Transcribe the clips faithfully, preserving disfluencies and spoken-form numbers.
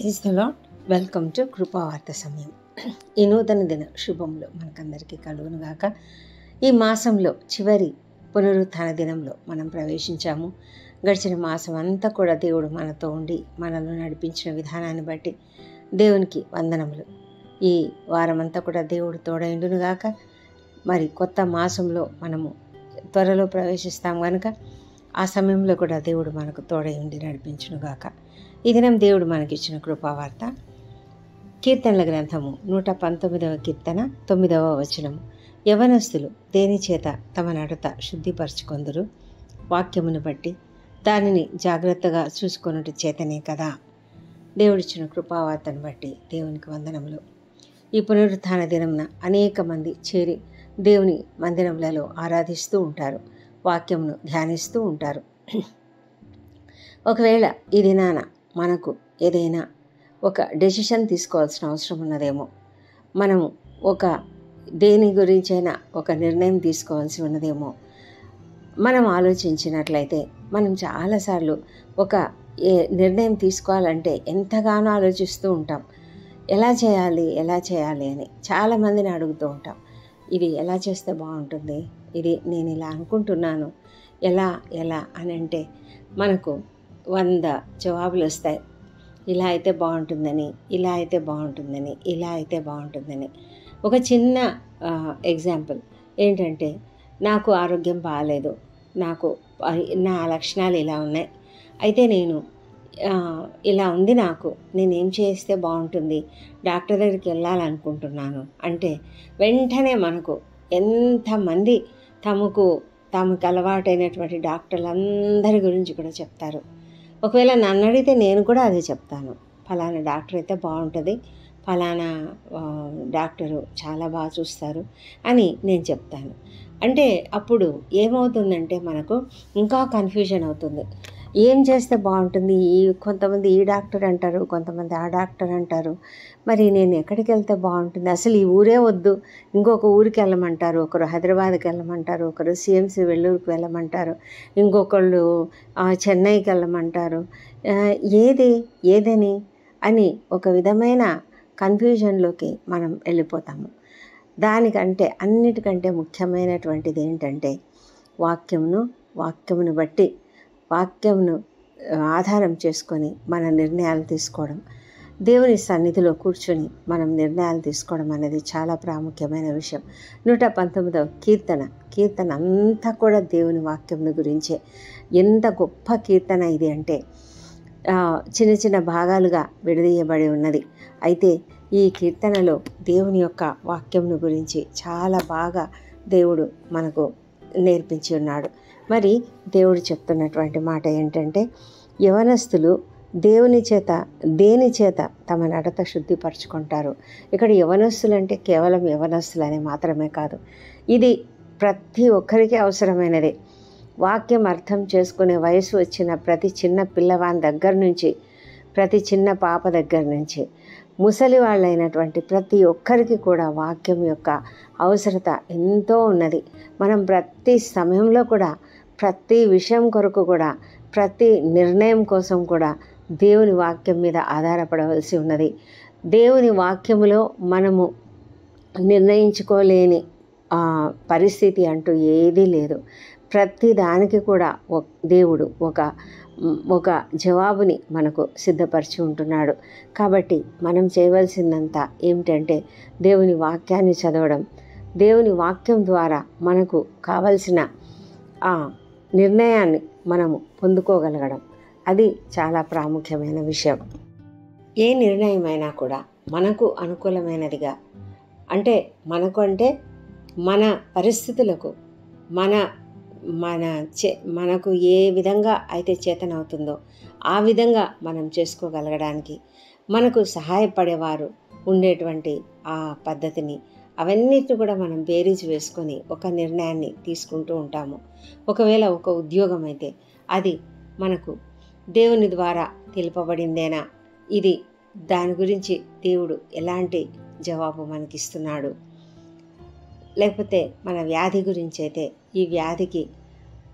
Praise the lord. Welcome to కృపావార్త సమయం. ఈ నూతన దిన శుభంలో మనకందరికీ కలుగును గాక. ఈ మాసంలో చివరి పునరుత్థాన దినంలో మనం ప్రవేశించాము. గడిచిన మాసం అంతా కూడా దేవుడు మనతో ఉండి మనల్ని నడిపించిన విధానాన్ని బట్టి దేవునికి వందనములు. ఈ వారమంతా కూడా దేవుడు తోడైండును గాక. మరి కొత్త మాసంలో మనము త్వరలో ప్రవేశిస్తాం కనుక ఆ సమయంలో కూడా దేవుడు మనకు తోడై ఉండి నడిపించును గాక. ఈ దినం దేవుడు మనకిచ్చిన కృపావార్త కీర్తనల గ్రంథము నూట పంతొమ్మిదవ కీర్తన తొమ్మిదవ వచనము. యవనస్తులు దేని చేత తమ నడత శుద్ధిపరచుకొందురు, వాక్యమును బట్టి దానిని జాగ్రత్తగా చూసుకొనుట చేతనే కదా. దేవుడిచ్చిన కృపావార్తను బట్టి దేవునికి వందనములు. ఈ పునరుత్థాన దినంన అనేక మంది చేరి దేవుని మందిరములలో ఆరాధిస్తూ ఉంటారు, వాక్యమును ధ్యానిస్తూ ఉంటారు. ఒకవేళ ఈ దినాన మనకు ఏదైనా ఒక డెసిషన్ తీసుకోవాల్సిన అవసరం ఉన్నదేమో, మనము ఒక దేని గురించైనా ఒక నిర్ణయం తీసుకోవాల్సి ఉన్నదేమో మనం ఆలోచించినట్లయితే మనం చాలాసార్లు ఒక ఏ నిర్ణయం తీసుకోవాలంటే ఎంతగానో ఆలోచిస్తూ ఉంటాం. ఎలా చేయాలి ఎలా చేయాలి అని చాలామందిని అడుగుతూ ఉంటాం. ఇది ఎలా చేస్తే బాగుంటుంది, ఇది నేను ఇలా అనుకుంటున్నాను, ఎలా ఎలా అని అంటే మనకు వంద జవాబులు వస్తాయి. ఇలా అయితే బాగుంటుందని, ఇలా అయితే బాగుంటుందని, ఇలా అయితే బాగుంటుందని. ఒక చిన్న ఎగ్జాంపుల్ ఏంటంటే, నాకు ఆరోగ్యం బాగాలేదు, నాకు నా లక్షణాలు ఇలా ఉన్నాయి, అయితే నేను ఇలా ఉంది, నాకు నేనేం చేస్తే బాగుంటుంది, డాక్టర్ దగ్గరికి వెళ్ళాలనుకుంటున్నాను అంటే వెంటనే మనకు ఎంతమంది తమకు తమకు అలవాటైనటువంటి డాక్టర్లు అందరి గురించి కూడా చెప్తారు. ఒకవేళ నన్ను అడిగితే నేను కూడా అదే చెప్తాను, ఫలానా డాక్టర్ అయితే బాగుంటుంది, ఫలానా డాక్టరు చాలా బాగా చూస్తారు అని నేను చెప్తాను. అంటే అప్పుడు ఏమవుతుందంటే మనకు ఇంకా కన్ఫ్యూజన్ అవుతుంది. ఏం చేస్తే బాగుంటుంది, ఈ కొంతమంది ఈ డాక్టర్ అంటారు, కొంతమంది ఆ డాక్టర్ అంటారు, మరి నేను ఎక్కడికి వెళ్తే బాగుంటుంది, అసలు ఈ ఊరే వద్దు ఇంకొక ఊరికి వెళ్ళమంటారు, ఒకరు హైదరాబాద్కి వెళ్ళమంటారు, ఒకరు సిఎంసి వెల్లూరుకి వెళ్ళమంటారు, ఇంకొకళ్ళు చెన్నైకి వెళ్ళమంటారు, ఏది ఏదని అని ఒక విధమైన కన్ఫ్యూజన్లోకి మనం వెళ్ళిపోతాము. దానికంటే అన్నిటికంటే ముఖ్యమైనటువంటిది ఏంటంటే వాక్యమును వాక్యమును బట్టి వాక్యమును ఆధారం చేసుకొని మన నిర్ణయాలు తీసుకోవడం, దేవుని సన్నిధిలో కూర్చొని మనం నిర్ణయాలు తీసుకోవడం అనేది చాలా ప్రాముఖ్యమైన విషయం. నూట పంతొమ్మిదవ కీర్తన కీర్తన అంతా కూడా దేవుని వాక్యమును గురించే. ఎంత గొప్ప కీర్తన ఇది అంటే చిన్న చిన్న భాగాలుగా విడదీయబడి ఉన్నది. అయితే ఈ కీర్తనలో దేవుని యొక్క వాక్యమును గురించి చాలా బాగా దేవుడు మనకు నేర్పించి ఉన్నాడు. మరి దేవుడు చెప్తున్నటువంటి మాట ఏంటంటే, యవనస్తులు దేవుని చేత దేని చేత తమ నడత శుద్ధిపరచుకుంటారు. ఇక్కడ యవనస్తులు అంటే కేవలం యవనస్తులు అని మాత్రమే కాదు, ఇది ప్రతి ఒక్కరికి అవసరమైనదే. వాక్యం అర్థం చేసుకునే వయసు వచ్చిన ప్రతి చిన్న పిల్లవాని దగ్గర నుంచి, ప్రతి చిన్న పాప దగ్గర నుంచి ముసలి వాళ్ళైనటువంటి ప్రతి ఒక్కరికి కూడా వాక్యం యొక్క అవసరత ఎంతో ఉన్నది. మనం ప్రతి సమయంలో కూడా, ప్రతి విషయం కొరకు కూడా, ప్రతి నిర్ణయం కోసం కూడా దేవుని వాక్యం మీద ఆధారపడవలసి ఉన్నది. దేవుని వాక్యములో మనము నిర్ణయించుకోలేని పరిస్థితి అంటూ ఏదీ లేదు. ప్రతి దానికి కూడా దేవుడు ఒక ఒక జవాబుని మనకు సిద్ధపరిచి ఉంటున్నాడు. కాబట్టి మనం చేయవలసిందంతా ఏమిటంటే దేవుని వాక్యాన్ని చదవడం, దేవుని వాక్యం ద్వారా మనకు కావలసిన ఆ నిర్ణయాన్ని మనము పొందుకోగలగడం, అది చాలా ప్రాముఖ్యమైన విషయం. ఏ నిర్ణయమైనా కూడా మనకు అనుకూలమైనదిగా, అంటే మనకు అంటే మన పరిస్థితులకు, మన మన చే మనకు ఏ విధంగా అయితే చేతనవుతుందో ఆ విధంగా మనం చేసుకోగలగడానికి మనకు సహాయపడేవారు ఉండేటువంటి ఆ పద్ధతిని అవన్నిటిని కూడా మనం బేరీజు వేసుకొని ఒక నిర్ణయాన్ని తీసుకుంటూ ఉంటాము. ఒకవేళ ఒక ఉద్యోగం అయితే అది మనకు దేవుని ద్వారా తెలుపబడిందేనా, ఇది దాని గురించి దేవుడు ఎలాంటి జవాబు మనకిస్తున్నాడు. లేకపోతే మన వ్యాధి గురించి అయితే ఈ వ్యాధికి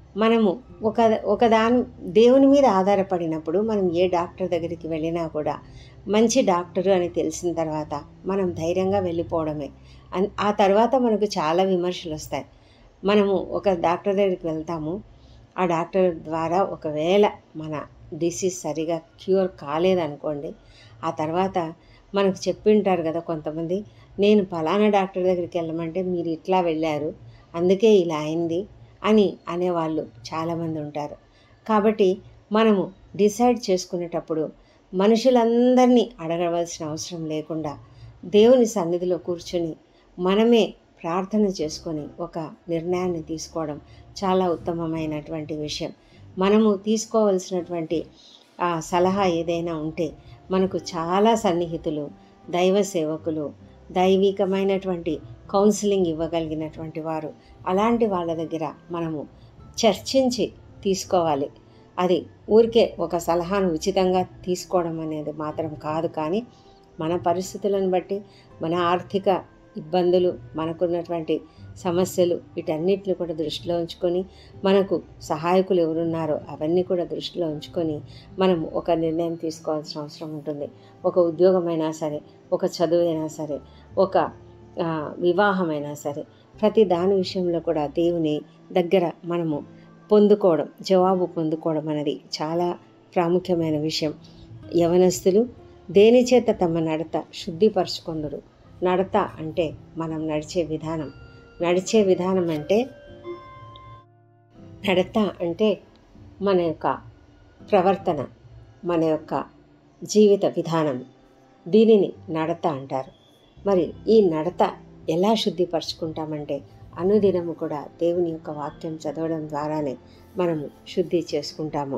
మనము ఒక ఒక దాని దేవుని మీద ఆధారపడినప్పుడు మనం ఏ డాక్టర్ దగ్గరికి వెళ్ళినా కూడా మంచి డాక్టరు అని తెలిసిన తర్వాత మనం ధైర్యంగా వెళ్ళిపోవడమే. ఆ తర్వాత మనకు చాలా విమర్శలు వస్తాయి. మనము ఒక డాక్టర్ దగ్గరికి వెళ్తాము, ఆ డాక్టర్ ద్వారా ఒకవేళ మన డిసీజ్ సరిగా క్యూర్ కాలేదనుకోండి, ఆ తర్వాత మనకు చెప్పింటారు కదా కొంతమంది, నేను ఫలానా డాక్టర్ దగ్గరికి వెళ్ళమంటే మీరు ఇట్లా వెళ్ళారు, అందుకే ఇలా అయింది అని అనేవాళ్ళు చాలామంది ఉంటారు. కాబట్టి మనము డిసైడ్ చేసుకునేటప్పుడు మనుషులందరినీ అడగవలసిన అవసరం లేకుండా దేవుని సన్నిధిలో కూర్చొని మనమే ప్రార్థన చేసుకొని ఒక నిర్ణయాన్ని తీసుకోవడం చాలా ఉత్తమమైనటువంటి విషయం. మనము తీసుకోవలసినటువంటి ఆ సలహా ఏదైనా ఉంటే మనకు చాలా సన్నిహితులు, దైవ సేవకులు, దైవికమైనటువంటి కౌన్సిలింగ్ ఇవ్వగలిగినటువంటి వారు, అలాంటి వాళ్ళ దగ్గర మనము చర్చించి తీసుకోవాలి. అది ఊరికే ఒక సలహాను ఉచితంగా తీసుకోవడం అనేది మాత్రం కాదు. కానీ మన పరిస్థితులను బట్టి, మన ఆర్థిక ఇబ్బందులు, మనకున్నటువంటి సమస్యలు, వీటన్నిటిని కూడా దృష్టిలో ఉంచుకొని, మనకు సహాయకులు ఎవరున్నారో అవన్నీ కూడా దృష్టిలో ఉంచుకొని మనం ఒక నిర్ణయం తీసుకోవాల్సిన అవసరం ఉంటుంది. ఒక ఉద్యోగమైనా సరే, ఒక చదువైనా సరే, ఒక వివాహమైనా సరే, ప్రతి దాని విషయంలో కూడా దేవుని దగ్గర మనము పొందుకోవడం, జవాబు పొందుకోవడం అనేది చాలా ప్రాముఖ్యమైన విషయం. యవనస్తులు దేని చేత తమ నడత శుద్ధిపరచుకొందురు. నడత అంటే మనం నడిచే విధానం. నడిచే విధానం అంటే నడత అంటే మన యొక్క ప్రవర్తన, మన యొక్క జీవిత విధానం. దీనిని నడత అంటారు. మరి ఈ నడత ఎలా శుద్ధిపరచుకుంటామంటే అనుదినము కూడా దేవుని యొక్క వాక్యం చదవడం ద్వారానే మనము శుద్ధి చేసుకుంటాము.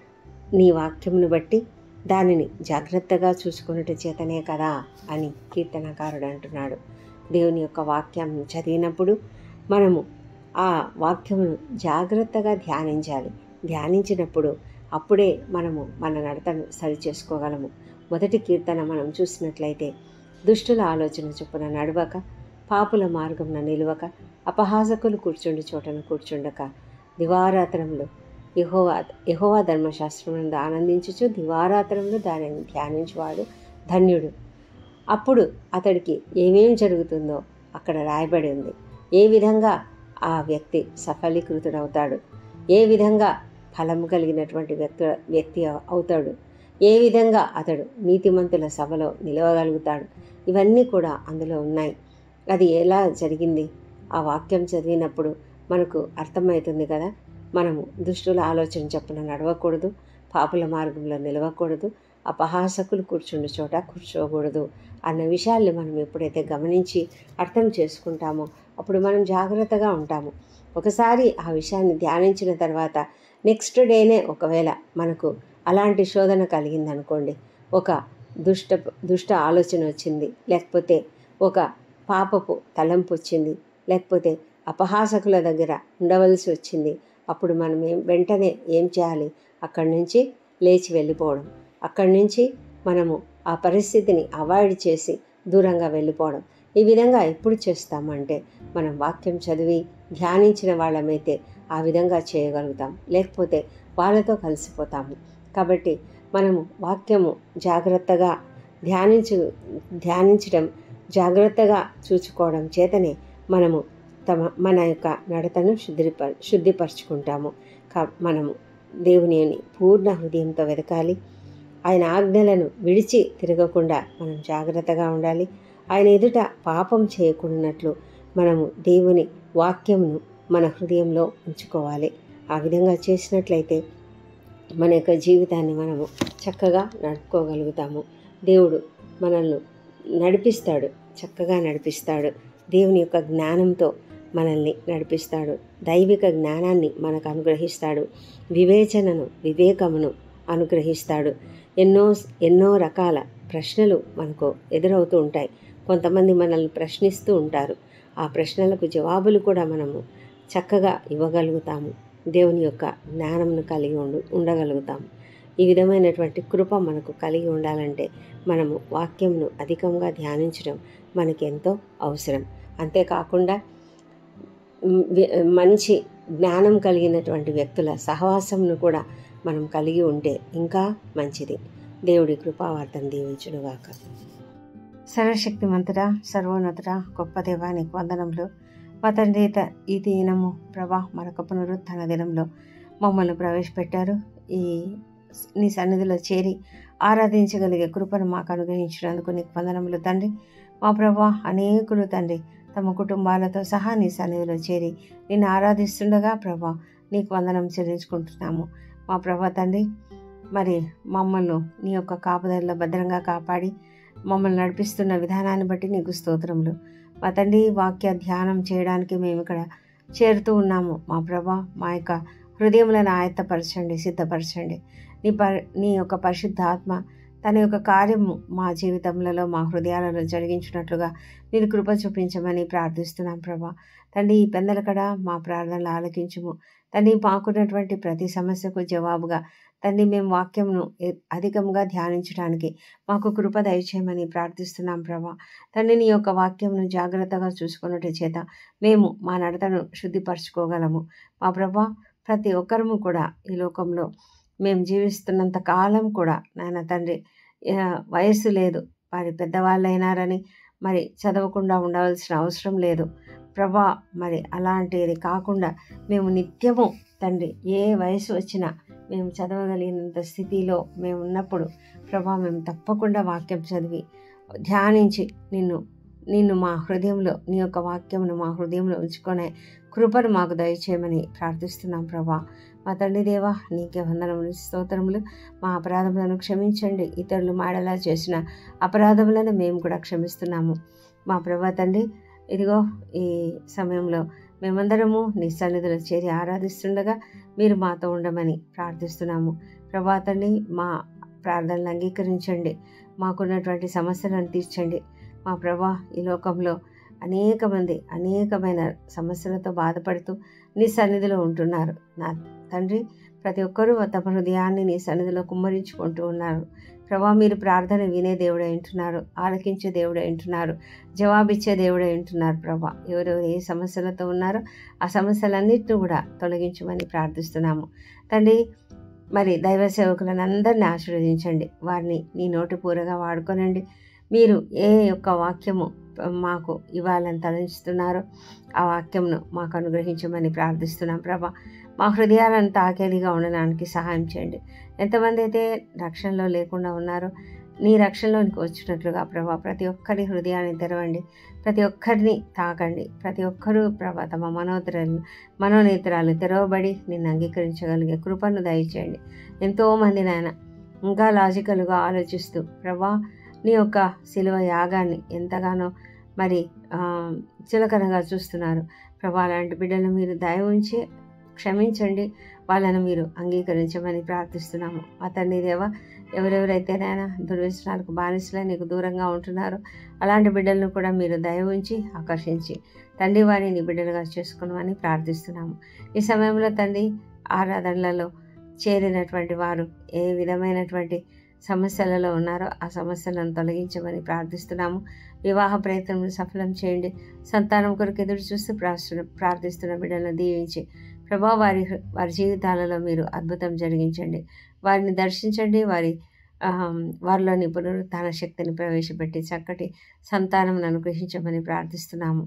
నీ వాక్యమును బట్టి దానిని జాగ్రత్తగా చూసుకున్నట చేతనే కదా అని కీర్తనకారుడు అంటున్నాడు. దేవుని యొక్క వాక్యాన్ని చదివినప్పుడు మనము ఆ వాక్యమును జాగ్రత్తగా ధ్యానించాలి. ధ్యానించినప్పుడు అప్పుడే మనము మన నడతను సరి చేసుకోగలము. మొదటి కీర్తన మనం చూసినట్లయితే, దుష్టుల ఆలోచన చొప్పున నడవక, పాపుల మార్గమున నిలువక, అపహాసకులు కూర్చుండి చోటను కూర్చుండక, దివారాత్రములు యెహోవా యెహోవా ధర్మశాస్త్రమునందు ఆనందించుచు దివారాత్రములు దానిని ధ్యానించువాడు ధన్యుడు. అప్పుడు అతడికి ఏమేం జరుగుతుందో అక్కడ రాయబడి ఉంది. ఏ విధంగా ఆ వ్యక్తి సఫలీకృతుడవుతాడు, ఏ విధంగా ఫలము కలిగినటువంటి వ్యక్తి వ్యక్తి అవుతాడు, ఏ విధంగా అతడు నీతిమంతుల సభలో నిలవగలుగుతాడు, ఇవన్నీ కూడా అందులో ఉన్నాయి. అది ఎలా జరిగింది ఆ వాక్యం చదివినప్పుడు మనకు అర్థమవుతుంది కదా. మనము దుష్టుల ఆలోచన చొప్పున నడవకూడదు, పాపుల మార్గంలో నిలవకూడదు, అపహాసకులు కూర్చుండే చోట కూర్చోకూడదు అన్న విషయాల్ని మనం ఎప్పుడైతే గమనించి అర్థం చేసుకుంటామో అప్పుడు మనం జాగ్రత్తగా ఉంటాము. ఒకసారి ఆ విషయాన్ని ధ్యానించిన తర్వాత నెక్స్ట్ డేనే ఒకవేళ మనకు అలాంటి శోధన కలిగిందనుకోండి, ఒక దుష్ట దుష్ట ఆలోచన వచ్చింది, లేకపోతే ఒక పాపపు తలంపు వచ్చింది, లేకపోతే అపహాసకుల దగ్గర ఉండవలసి వచ్చింది, అప్పుడు మనం ఏం వెంటనే ఏం చేయాలి? అక్కడి నుంచి లేచి వెళ్ళిపోవడం. అక్కడి నుంచి మనము ఆ పరిస్థితిని అవాయిడ్ చేసి దూరంగా వెళ్ళిపోవడం. ఈ విధంగా ఎప్పుడు చేస్తామంటే మనం వాక్యం చదివి ధ్యానించిన వాళ్ళమైతే ఆ విధంగా చేయగలుగుతాం, లేకపోతే వాళ్ళతో కలిసిపోతాము. కాబట్టి మనము వాక్యము జాగ్రత్తగా ధ్యానించు ధ్యానించడం జాగ్రత్తగా చూసుకోవడం చేతనే మనము తమ మన యొక్క నడతను శుద్ధిప శుద్ధిపరచుకుంటాము. కా మనము దేవుని పూర్ణ హృదయంతో వెతకాలి. ఆయన ఆజ్ఞలను విడిచి తిరగకుండా మనం జాగ్రత్తగా ఉండాలి. ఆయన ఎదుట పాపం చేయకుండానట్లు మనము దేవుని వాక్యమును మన హృదయంలో ఉంచుకోవాలి. ఆ విధంగా చేసినట్లయితే మన యొక్క జీవితాన్ని మనము చక్కగా నడుపుకోగలుగుతాము. దేవుడు మనల్ని నడిపిస్తాడు, చక్కగా నడిపిస్తాడు. దేవుని యొక్క జ్ఞానంతో మనల్ని నడిపిస్తాడు. దైవిక జ్ఞానాన్ని మనకు అనుగ్రహిస్తాడు. వివేచనను వివేకమును అనుగ్రహిస్తాడు. ఎన్నో ఎన్నో రకాల ప్రశ్నలు మనకు ఎదురవుతూ ఉంటాయి. కొంతమంది మనల్ని ప్రశ్నిస్తూ ఉంటారు. ఆ ప్రశ్నలకు జవాబులు కూడా మనము చక్కగా ఇవ్వగలుగుతాము. దేవుని యొక్క జ్ఞానంను కలిగి ఉండు ఉండగలుగుతాము. ఈ విధమైనటువంటి కృప మనకు కలిగి ఉండాలంటే మనము వాక్యంను అధికంగా ధ్యానించడం మనకెంతో అవసరం. అంతేకాకుండా మంచి జ్ఞానం కలిగినటువంటి వ్యక్తుల సహవాసంను కూడా మనం కలిగి ఉంటే ఇంకా మంచిది. దేవుడి కృపావార్తను దీవించునుగాక. సర్వశక్తిమంతుడా, సర్వోన్నతుడా, గొప్ప దేవానికి వందనములు. మా తండ్రి, ఈ దినము ప్రభా మరొక పునరుత్థాన దినంలో మమ్మల్ని ప్రవేశపెట్టారు. ఈ నీ సన్నిధిలో చేరి ఆరాధించగలిగే కృపను మాకు అనుగ్రహించినందుకు నీకు వందనములు తండ్రి. మా ప్రభా అనేకులు తండ్రి తమ కుటుంబాలతో సహా నీ సన్నిధిలో చేరి నిన్ను ఆరాధిస్తుండగా ప్రభా నీకు వందనం చెల్లించుకుంటున్నాము. మా ప్రభా తండ్రి, మరి మమ్మల్ని నీ యొక్క కాపుదలలో భద్రంగా కాపాడి మమ్మల్ని నడిపిస్తున్న విధానాన్ని బట్టి నీకు స్తోత్రములు. మా తండ్రి, వాక్య ధ్యానం చేయడానికి మేము ఇక్కడ చేరుతూ ఉన్నాము. మా ప్రభా మా యొక్క హృదయములను ఆయత్తపరచండి, సిద్ధపరచండి. నీ పరి నీ యొక్క పరిశుద్ధ ఆత్మ తన యొక్క కార్యము మా జీవితములలో మా హృదయాలలో జరిగించినట్లుగా మీరు కృప చూపించమని ప్రార్థిస్తున్నాం ప్రభా. తండ్రి, ఈ పెందలకడ మా ప్రార్థనలు ఆలకించుము తండ్రి. మాకున్నటువంటి ప్రతి సమస్యకు జవాబుగా తండ్రి మేము వాక్యంను అధికంగా ధ్యానించడానికి మాకు కృప దయచేయమని ప్రార్థిస్తున్నాం ప్రభా. తండ్రి, నీ యొక్క వాక్యంను జాగ్రత్తగా చూసుకున్నట్టు చేత మేము మా నడతను శుద్ధిపరచుకోగలము. మా ప్రభా, ప్రతి ఒక్కరము కూడా ఈ లోకంలో మేము జీవిస్తున్నంత కాలం కూడా నాయన తండ్రి వయస్సు లేదు, వారి పెద్దవాళ్ళైనారని మరి చదవకుండా ఉండవలసిన అవసరం లేదు ప్రభా. మరి అలాంటిది కాకుండా మేము నిత్యము తండ్రి ఏ వయసు వచ్చినా మేము చదవగలిగినంత స్థితిలో మేము ఉన్నప్పుడు ప్రభా మేము తప్పకుండా వాక్యం చదివి ధ్యానించి నిన్ను నిన్ను మా హృదయంలో నీ యొక్క వాక్యమును మా హృదయంలో ఉంచుకునే కృపను మాకు దయచేయమని ప్రార్థిస్తున్నాం ప్రభా. మా తండ్రి దేవా, నీకే వందనములు, స్తోత్రములు. మా అపరాధములను క్షమించండి. ఇతరులు మాడలా చేసిన అపరాధములను మేము కూడా క్షమిస్తున్నాము. మా ప్రభా తండ్రి, ఇదిగో ఈ సమయంలో మేమందరము నీ సన్నిధిలో చేరి ఆరాధిస్తుండగా మీరు మాతో ఉండమని ప్రార్థిస్తున్నాము. ప్రభా తండ్రి, మా ప్రార్థనలు అంగీకరించండి. మాకున్నటువంటి సమస్యలను తీర్చండి. మా ప్రభా, ఈ లోకంలో అనేక మంది అనేకమైన సమస్యలతో బాధపడుతూ నీ సన్నిధిలో ఉంటున్నారు. నా తండ్రి, ప్రతి ఒక్కరూ తమ హృదయాన్ని నీ సన్నిధిలో కుమ్మరించుకుంటూ ఉన్నారు. ప్రభా, మీరు ప్రార్థన వినే దేవుడే ఉంటున్నారు, ఆలకించే దేవుడే ఉంటున్నారు, జవాబిచ్చే దేవుడే ఉంటున్నారు. ప్రభా, ఎవరెవరు ఏ సమస్యలతో ఉన్నారో ఆ సమస్యలన్నింటినీ కూడా తొలగించమని ప్రార్థిస్తున్నాము తండ్రి. మరి దైవ సేవకులను అందరినీ ఆశీర్వదించండి, వారిని నీ నోటి పూరగా వాడుకోనండి. మీరు ఏ యొక్క వాక్యము మాకు ఇవ్వాలని తలంచుతున్నారో ఆ వాక్యంను మాకు అనుగ్రహించమని ప్రార్థిస్తున్నాం ప్రభా. మా హృదయాలను తాకేలిగా ఉండడానికి సహాయం చేయండి. ఎంతమంది అయితే రక్షణలో లేకుండా ఉన్నారో నీ రక్షణలోనికి వచ్చినట్లుగా ప్రభా ప్రతి ఒక్కరి హృదయాన్ని తెరవండి, ప్రతి ఒక్కరిని తాకండి. ప్రతి ఒక్కరూ ప్రభా తమ మనోతరాలు మనోనేత్రాలు తెరవబడి నిన్ను అంగీకరించగలిగే కృపను దయచేయండి. ఎంతోమంది నాయన ఇంకా లాజికల్గా ఆలోచిస్తూ ప్రభా నీ యొక్క శిలువ యాగాన్ని ఎంతగానో మరి చులకనగా చూస్తున్నారు ప్రభా. అలాంటి బిడ్డలను మీరు దయ ఉంచి క్షమించండి, వాళ్ళను మీరు అంగీకరించమని ప్రార్థిస్తున్నాము. మా తండ్రి దేవ, ఎవరెవరైతే నాయన దుర్వ్యసనాలకు బానిసలై నీకు దూరంగా ఉంటున్నారో అలాంటి బిడ్డలను కూడా మీరు దయ ఉంచి ఆకర్షించి తండ్రి వారిని నీ బిడ్డలుగా చేసుకున్నామని ప్రార్థిస్తున్నాము. ఈ సమయంలో తండ్రి ఆరాధనలలో చేరినటువంటి వారు ఏ విధమైనటువంటి సమస్యలలో ఉన్నారో ఆ సమస్యలను తొలగించమని ప్రార్థిస్తున్నాము. వివాహ ప్రయత్నం సఫలం చేయండి. సంతానం కొరకు ఎదురు చూస్తూ ప్రార్థన ప్రార్థిస్తున్న బిడ్డలను దీవించి ప్రభా వారి వారి జీవితాలలో మీరు అద్భుతం జరిగించండి, వారిని దర్శించండి, వారి వారిలోని పునరుత్థాన శక్తిని ప్రవేశపెట్టి చక్కటి సంతానం అనుగ్రహించమని ప్రార్థిస్తున్నాము.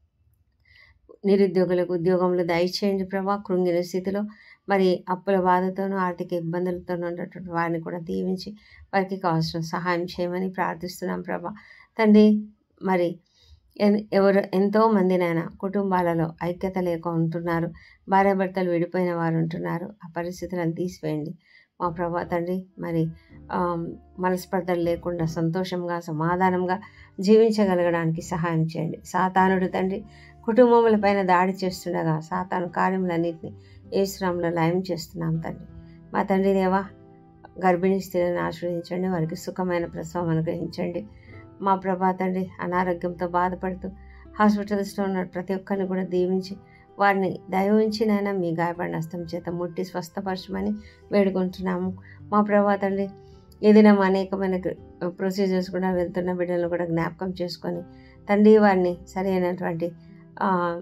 నిరుద్యోగులకు ఉద్యోగంలో దయచేయండి ప్రభా. కృంగిన స్థితిలో మరి అప్పుల బాధతోనూ ఆర్థిక ఇబ్బందులతోనూ ఉన్నటువంటి వారిని కూడా దీవించి వారికి కావాల్సిన సహాయం చేయమని ప్రార్థిస్తున్నాం ప్రభా. తండ్రి, మరి ఎవరు ఎంతోమంది నాయన కుటుంబాలలో ఐక్యత లేక ఉంటున్నారు, భార్యాభర్తలు విడిపోయిన వారు ఉంటున్నారు. ఆ పరిస్థితులను తీసివేయండి మా ప్రభా తండ్రి. మరి మనస్పర్ధలు లేకుండా సంతోషంగా సమాధానంగా జీవించగలగడానికి సహాయం చేయండి. సాతానుడు తండ్రి కుటుంబముల పైన దాడి చేస్తుండగా సాతాను కార్యములన్నింటినీ యేసునామములో లయం చేస్తున్నాం తండ్రి. మా తండ్రి దేవా, గర్భిణీ స్త్రీలను ఆశీర్వదించండి, వారికి సుఖమైన ప్రసవం అనుగ్రహించండి. మా ప్రభా తండ్రి, అనారోగ్యంతో బాధపడుతూ హాస్పిటల్స్లో ఉన్న ప్రతి ఒక్కరిని కూడా దీవించి వారిని దయ ఉంచినైనా మీ గాయపడిన హస్తం చేత ముట్టి స్వస్థపరచమని వేడుకుంటున్నాము. మా ప్రభా తండ్రి, ఏదైనా అనేకమైన ప్రొసీజర్స్ కూడా వెళ్తున్న బిడ్డలను కూడా జ్ఞాపకం చేసుకొని తండ్రి వారిని సరైనటువంటి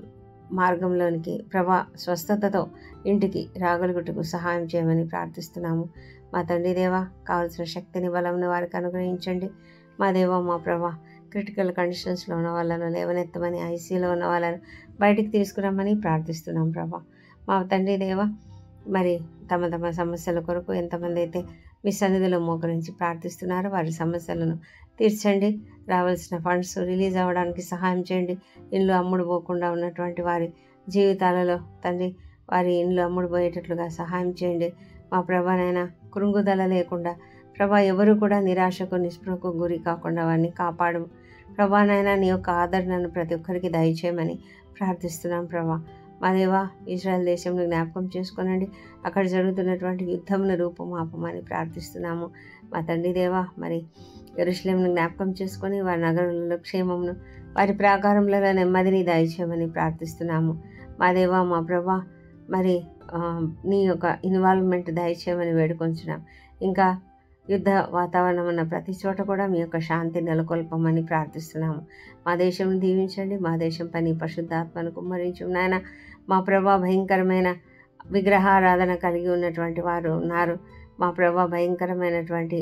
మార్గంలోనికి ప్రభా స్వస్థతతో ఇంటికి రాగలుగుటకు సహాయం చేయమని ప్రార్థిస్తున్నాము. మా తండ్రి దేవ, కావలసిన శక్తిని బలంను వారికి అనుగ్రహించండి. మా దేవ, మా ప్రభా క్రిటికల్ కండిషన్స్లో ఉన్న వాళ్ళను లేవనెత్తమని, ఐసీలో ఉన్న వాళ్ళను బయటికి తీసుకురమ్మని ప్రార్థిస్తున్నాం ప్రభా. మా తండ్రి దేవ, మరి తమ తమ సమస్యల కొరకు ఎంతమంది అయితే మీ సన్నిధిలో మోకరించి ప్రార్థిస్తున్నారో వారి సమస్యలను తీర్చండి. రావాల్సిన ఫండ్స్ రిలీజ్ అవ్వడానికి సహాయం చేయండి. ఇండ్లు అమ్ముడు పోకుండా ఉన్నటువంటి వారి జీవితాలలో తండ్రి వారి ఇండ్లు అమ్ముడు పోయేటట్లుగా సహాయం చేయండి. మా ప్రభానైనా కృంగుదల లేకుండా ప్రభా ఎవరు కూడా నిరాశకు నిస్పృహకు గురి కాకుండా వారిని కాపాడు. ప్రభానైనా నీ యొక్క ఆదరణను ప్రతి ఒక్కరికి దయచేయమని ప్రార్థిస్తున్నాం ప్రభా. మా దేవా, ఇజ్రాయెల్ దేశంలో జ్ఞాపకం చేసుకోనండి. అక్కడ జరుగుతున్నటువంటి యుద్ధమును రూపుమాపమని ప్రార్థిస్తున్నాము. మా తండ్రి దేవా, మరి యెరూషలేమును జ్ఞాపకం చేసుకొని వారి నగరంలో క్షేమమును, వారి ప్రాకారంలో నెమ్మదిని దయచేయమని ప్రార్థిస్తున్నాము. మా దేవా, మా ప్రభా, మరి నీ యొక్క ఇన్వాల్వ్మెంట్ దయచేయమని వేడుకొంచున్నాం. ఇంకా యుద్ధ వాతావరణం ఉన్న ప్రతి చోట కూడా మీ యొక్క శాంతి నెలకొల్పమని ప్రార్థిస్తున్నాము. మా దేశం దీవించండి. మా దేశం పని పరిశుద్ధాత్మను కుమ్మరించు నాయన. మా ప్రభా, భయంకరమైన విగ్రహారాధన కలిగి ఉన్నటువంటి వారు ఉన్నారు. మా ప్రభా, భయంకరమైనటువంటి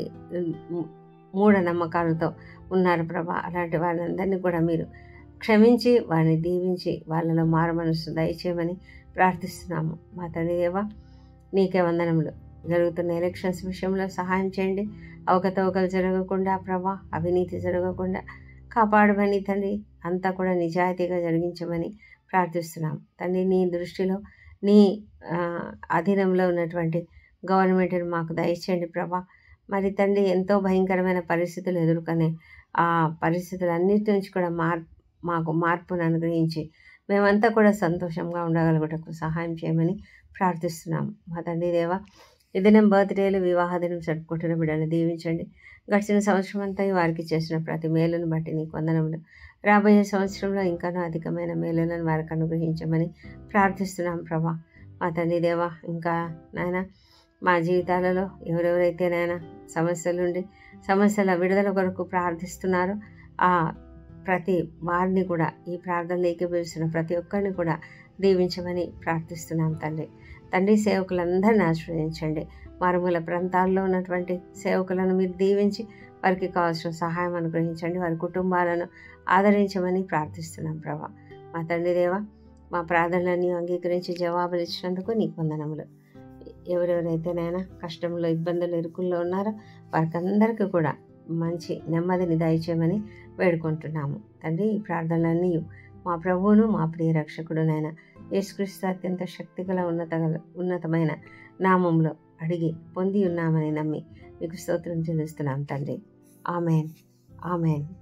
మూఢనమ్మకాలతో ఉన్నారు ప్రభా. అలాంటి వారందరినీ కూడా మీరు క్షమించి వారిని దీవించి వాళ్ళలో మారు మనసు దయచేయమని ప్రార్థిస్తున్నాము. మా తండ్రి దేవా, నీకే వందనములు. జరుగుతున్న ఎలక్షన్స్ విషయంలో సహాయం చేయండి. అవకతవకలు జరగకుండా ప్రభా, అవినీతి జరగకుండా కాపాడమని తండ్రి, అంతా కూడా నిజాయితీగా జరిగించమని ప్రార్థిస్తున్నాం తండ్రి. నీ దృష్టిలో నీ అధీనంలో ఉన్నటువంటి గవర్నమెంట్ని మాకు దయచేయండి ప్రభా. మరి తండ్రి, ఎంతో భయంకరమైన పరిస్థితులు ఎదుర్కొనే ఆ పరిస్థితులన్నిటి నుంచి కూడా మార్ మాకు మార్పును అనుగ్రహించి మేమంతా కూడా సంతోషంగా ఉండగలుగుటకు సహాయం చేయమని ప్రార్థిస్తున్నాము. మా తండ్రి దేవ, ఈ దినం బర్త్డేలు, వివాహ దినం జరుపుకుంటున్న బిడ్డలు దీవించండి. గడిచిన సంవత్సరం అంతా వారికి చేసిన ప్రతి మేలును బట్టి నీకు వందనములు. రాబోయే సంవత్సరంలో ఇంకానూ అధికమైన మేలులను వారికి అనుగ్రహించమని ప్రార్థిస్తున్నాం ప్రభా. మా తండ్రి దేవ, ఇంకా నాయన మా జీవితాలలో ఎవరెవరైతే నాయన సమస్యలుండి సమస్యల విడుదల కొరకు ప్రార్థిస్తున్నారో ఆ ప్రతి వారిని కూడా, ఈ ప్రార్థనలు ఏకీభవిస్తున్న ప్రతి ఒక్కరిని కూడా దీవించమని ప్రార్థిస్తున్నాం తండ్రి. తండ్రి, సేవకులందరినీ ఆశీర్వదించండి. మారుమూల ప్రాంతాల్లో ఉన్నటువంటి సేవకులను మీరు దీవించి వారికి కావాల్సిన సహాయం అనుగ్రహించండి. వారి కుటుంబాలను ఆదరించమని ప్రార్థిస్తున్నాం ప్రభా. మా తండ్రి దేవ, మా ప్రార్థనలన్నీ అంగీకరించి జవాబులు ఇచ్చినందుకు నీకు వందనములు. ఎవరెవరైతేనైనా కష్టంలో, ఇబ్బందులు, ఇరుకుల్లో ఉన్నారో వారికి అందరికీ కూడా మంచి నెమ్మదిని దయచేయమని వేడుకుంటున్నాము తండ్రి. ఈ ప్రార్థనలన్నీ మా ప్రభువును మా ప్రియ రక్షకుడునైనా యేసుక్రీస్తు అత్యంత శక్తిగల ఉన్నత ఉన్నతమైన నామంలో అడిగి పొంది ఉన్నామని నమ్మి మీకు స్తోత్రం చెల్లిస్తున్నాం తండ్రి. Amen, amen.